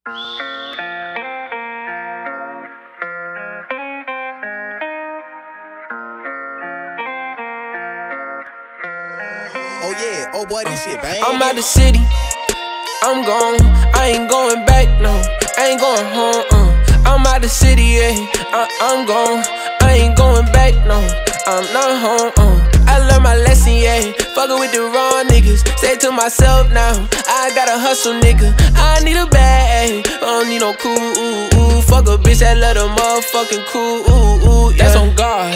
Oh yeah, oh boy, this shit bang. I'm out the city, I'm gone, I ain't going back, no, I ain't going home, I'm out the city, yeah, I'm gone, I ain't going back, no, I'm not home, I learned my lesson, yeah, fuckin' with the wrong niggas, say to myself now, I gotta hustle, nigga, I need a bag, I don't need no cool, fuck a bitch that let a motherfucking cool, yeah. That's on God,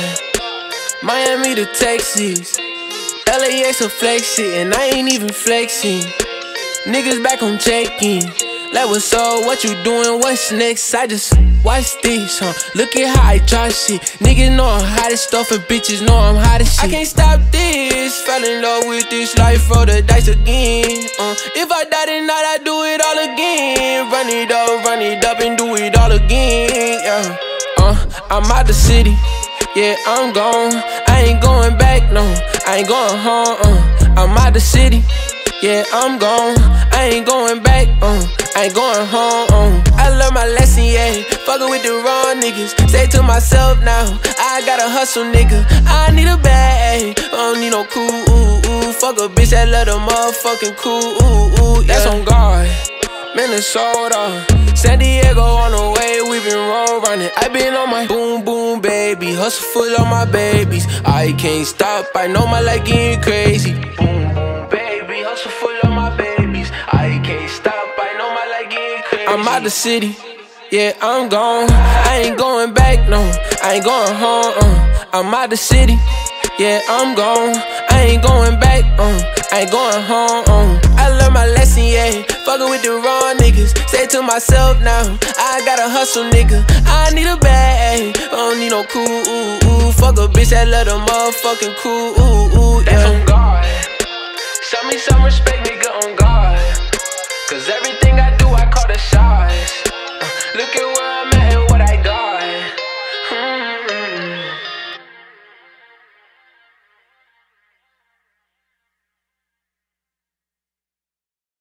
Miami to Texas, LAX a flex shit, and I ain't even flexing. Niggas back on check-in. Like, what's up? What you doing? What's next? I just watch this, huh? Look at how I try shit. Niggas know I'm hot as stuff, and bitches know I'm hot as shit. I can't stop this. Fell in love with this life, roll the dice again. If I die tonight, I do it all again. Run it up, and do it all again. Yeah. I'm out the city. Yeah, I'm gone, I ain't going back, no, I ain't going home, I'm out the city, yeah, I'm gone, I ain't going back, I ain't going home, I learned my lesson, yeah, fuckin' with the wrong niggas, say to myself now, I gotta hustle, nigga, I need a bag, I don't need no cool, fuck a bitch that let a motherfucking cool, yeah. That's on God, Minnesota, San Diego on the way, we been roll running. I been on my boom boom baby, hustle full of my babies. I can't stop, I know my life getting crazy. Boom boom baby, hustle full of my babies. I can't stop, I know my life getting crazy. I'm out the city, yeah, I'm gone. I ain't going back, no, I ain't going home. I'm out the city, yeah, I'm gone. I ain't going back, I ain't going home. I learned my lesson, yeah, fuckin' with the wrong niggas. Say to myself now, I gotta hustle, nigga. I need a bag, I don't need no cool, fuck a bitch that let a motherfucking cool, yeah. That's on God, show me some respect, nigga, on God. Cause everything I do, I call the shots. Look at what